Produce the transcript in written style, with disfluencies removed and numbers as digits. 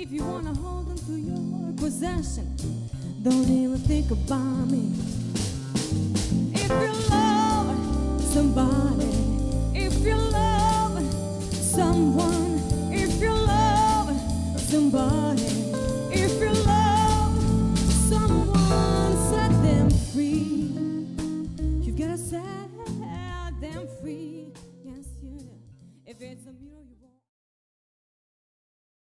If you wanna hold on to your possession, don't even think about me. If you love